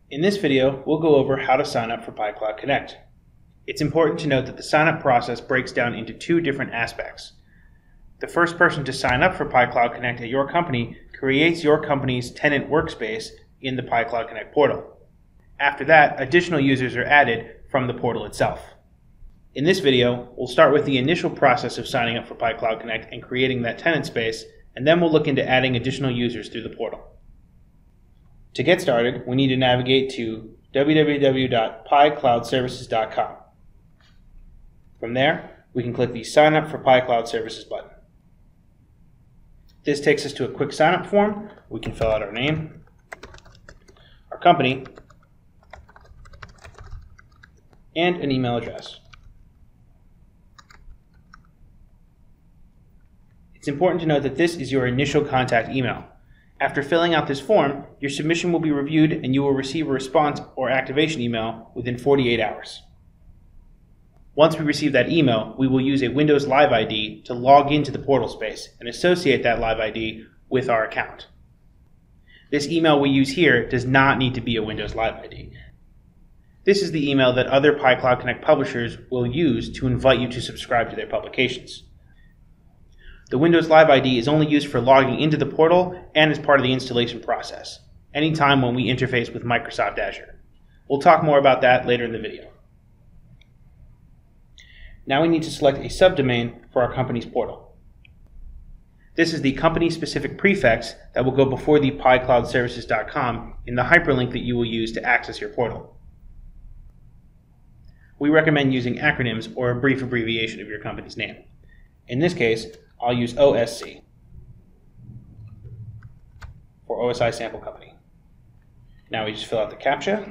In this video, we'll go over how to sign up for PyCloud Connect. It's important to note that the sign-up process breaks down into two different aspects. The first person to sign up for PyCloud Connect at your company creates your company's tenant workspace in the PyCloud Connect portal. After that, additional users are added from the portal itself. In this video, we'll start with the initial process of signing up for PyCloud Connect and creating that tenant space, and then we'll look into adding additional users through the portal. To get started, we need to navigate to www.pycloudservices.com. From there, we can click the Sign Up for PyCloud Services button. This takes us to a quick sign-up form. We can fill out our name, our company, and an email address. It's important to note that this is your initial contact email. After filling out this form, your submission will be reviewed and you will receive a response or activation email within 48 hours. Once we receive that email, we will use a Windows Live ID to log into the portal space and associate that Live ID with our account. This email we use here does not need to be a Windows Live ID. This is the email that other PyCloud Connect publishers will use to invite you to subscribe to their publications. The Windows Live ID is only used for logging into the portal and as part of the installation process, anytime when we interface with Microsoft Azure. We'll talk more about that later in the video. Now we need to select a subdomain for our company's portal. This is the company-specific prefix that will go before the pycloudservices.com in the hyperlink that you will use to access your portal. We recommend using acronyms or a brief abbreviation of your company's name. In this case, I'll use OSC for OSI Sample Company. Now we just fill out the CAPTCHA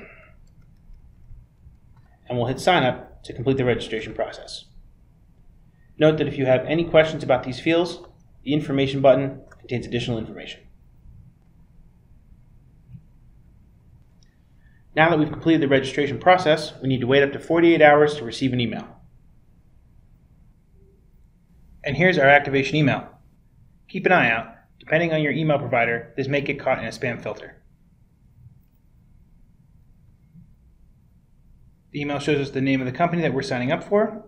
and we'll hit sign up to complete the registration process. Note that if you have any questions about these fields, the information button contains additional information. Now that we've completed the registration process, we need to wait up to 48 hours to receive an email. And here's our activation email. Keep an eye out. Depending on your email provider, this may get caught in a spam filter. The email shows us the name of the company that we're signing up for,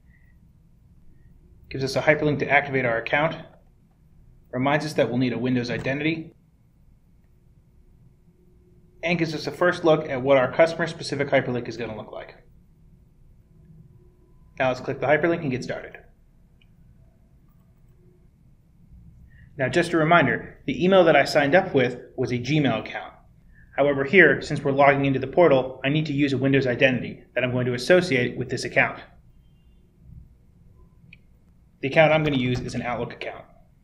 gives us a hyperlink to activate our account, reminds us that we'll need a Windows identity, and gives us a first look at what our customer-specific hyperlink is going to look like. Now let's click the hyperlink and get started. Now just a reminder, the email that I signed up with was a Gmail account. However here, since we're logging into the portal, I need to use a Windows identity that I'm going to associate with this account. The account I'm going to use is an Outlook account.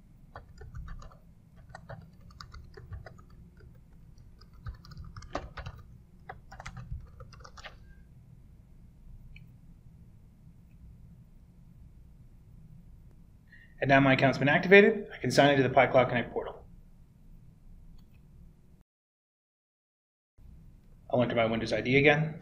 And now my account's been activated, I can sign into the PyCloud Connect portal. I'll enter my Windows ID again.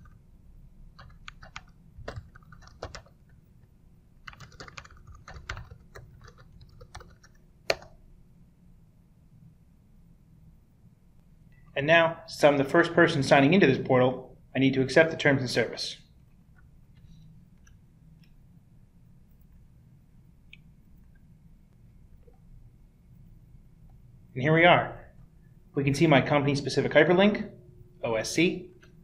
And now, since I'm the first person signing into this portal, I need to accept the terms of service. And here we are. We can see my company-specific hyperlink, OSC,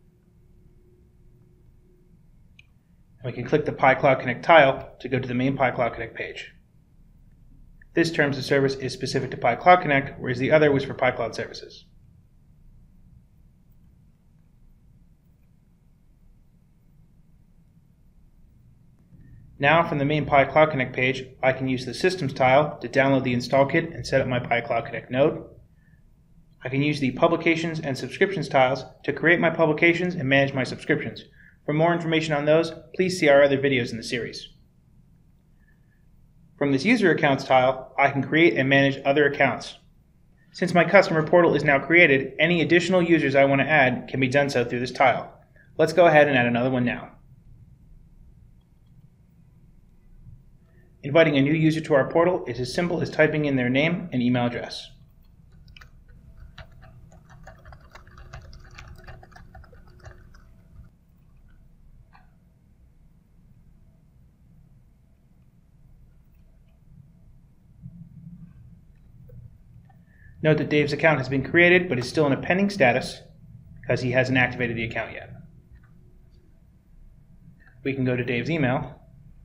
and we can click the PyCloud Connect tile to go to the main PyCloud Connect page. This terms of service is specific to PyCloud Connect, whereas the other was for PyCloud Services. Now from the main PyCloud Connect page, I can use the Systems tile to download the install kit and set up my PyCloud Connect node. I can use the Publications and Subscriptions tiles to create my publications and manage my subscriptions. For more information on those, please see our other videos in the series. From this User Accounts tile, I can create and manage other accounts. Since my customer portal is now created, any additional users I want to add can be done so through this tile. Let's go ahead and add another one now. Inviting a new user to our portal is as simple as typing in their name and email address. Note that Dave's account has been created but is still in a pending status because he hasn't activated the account yet. We can go to Dave's email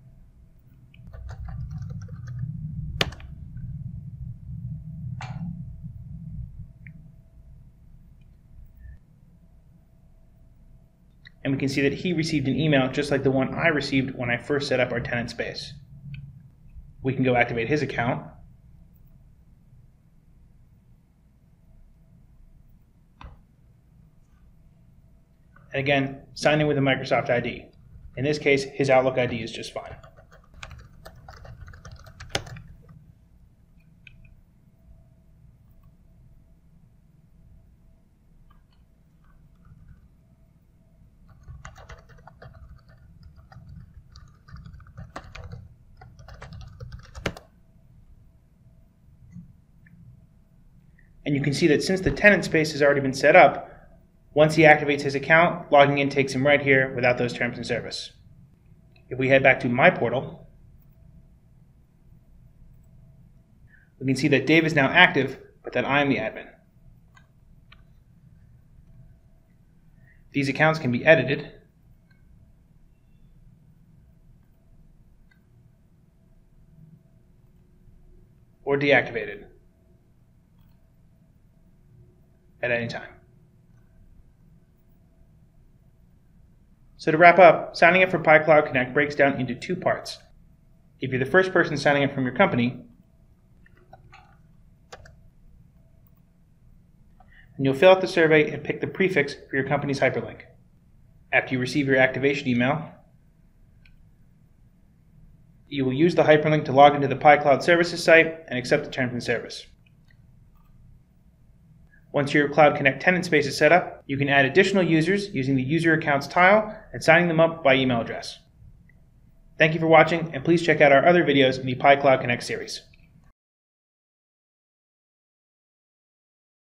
and we can see that he received an email just like the one I received when I first set up our tenant space. We can go activate his account. And again, sign in with a Microsoft ID. In this case, his Outlook ID is just fine. And you can see that since the tenant space has already been set up, once he activates his account, logging in takes him right here without those terms and service. If we head back to My Portal, we can see that Dave is now active, but that I am the admin. These accounts can be edited. Or deactivated at any time. So to wrap up, signing up for PyCloud Connect breaks down into two parts. If you're the first person signing up from your company, then you'll fill out the survey and pick the prefix for your company's hyperlink. After you receive your activation email, you will use the hyperlink to log into the PyCloud Services site and accept the terms and service. Once your Cloud Connect tenant space is set up, you can add additional users using the User Accounts tile and signing them up by email address. Thank you for watching, and please check out our other videos in the PyCloud Connect series.